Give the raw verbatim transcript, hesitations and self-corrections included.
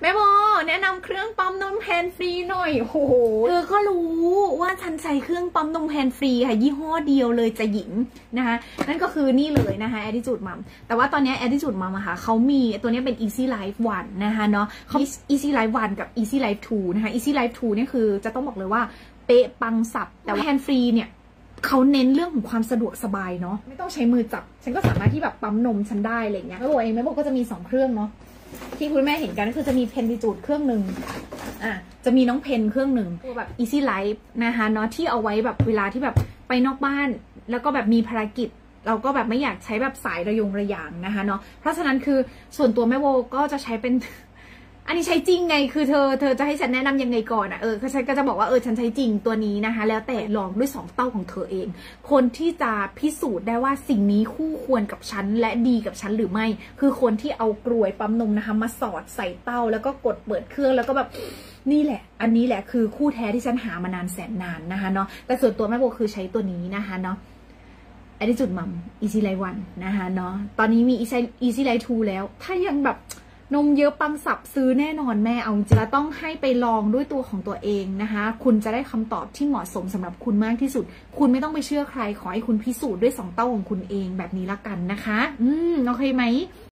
แม่โมแนะนำเครื่องปั๊มนมแฮนด์ฟรีหน่อยโอ้โหเธอก็รู้ว่าฉันใช้เครื่องปั๊มนมแฮนด์ฟรีค่ะยี่ห้อเดียวเลยจะหญิงนะคะนั่นก็คือนี่เลยนะคะ Attitude Mom แต่ว่าตอนนี้ Attitude Mom อะค่ะเขามีตัวนี้เป็น Easy Life วันนะคะเนาะเขา Easy Life วันกับ Easy Life ทู นะคะ Easy Life ทูเนี่ยคือจะต้องบอกเลยว่าเป๊ะปังสับแต่ว่าแฮนด์ฟรีเนี่ยเขาเน้นเรื่องของความสะดวกสบายเนาะไม่ต้องใช้มือจับฉันก็สามารถที่แบบปั๊มนมฉันได้อะไรเงี้ยแล้วตัวเองแม่บอกก็จะมีสองเครื่องเนาะที่คุณแม่เห็นกันก็คือจะมีเพนดิจูดเครื่องหนึ่งอ่ะจะมีน้องเพนเครื่องหนึ่งตัวแบบ Easy Life นะคะเนาะที่เอาไว้แบบเวลาที่แบบไปนอกบ้านแล้วก็แบบมีภารกิจเราก็แบบไม่อยากใช้แบบสายระยงระยางนะคะเนาะเพราะฉะนั้นคือส่วนตัวแม่โบก็จะใช้เป็นอันนี้ใช้จริงไงคือเธอเธอจะให้ฉันแนะนำยังไงก่อนอ่ะเออฉันก็จะบอกว่าเออฉันใช้จริงตัวนี้นะคะแล้วแต่ลองด้วยสองเต้าของเธอเองคนที่จะพิสูจน์ได้ว่าสิ่งนี้คู่ควรกับฉันและดีกับฉันหรือไม่คือคนที่เอากรวยปั๊มนมนะคะมาสอดใส่เต้าแล้วก็กดเปิดเครื่องแล้วก็แบบนี่แหละอันนี้แหละคือคู่แท้ที่ฉันหามานานแสนนานนะคะเนาะแต่ส่วนตัวแม่โบคือใช้ตัวนี้นะคะเนาะAttitude Mom Easy Life วันนะคะเนาะตอนนี้มี Easy Life ทู แล้วถ้ายังแบบนมเยอะปังสับซื้อแน่นอนแม่เอาจริงๆต้องให้ไปลองด้วยตัวของตัวเองนะคะคุณจะได้คำตอบที่เหมาะสมสำหรับคุณมากที่สุดคุณไม่ต้องไปเชื่อใครขอให้คุณพิสูจน์ด้วยสองเต้าของคุณเองแบบนี้ละกันนะคะอืมโอเคไหม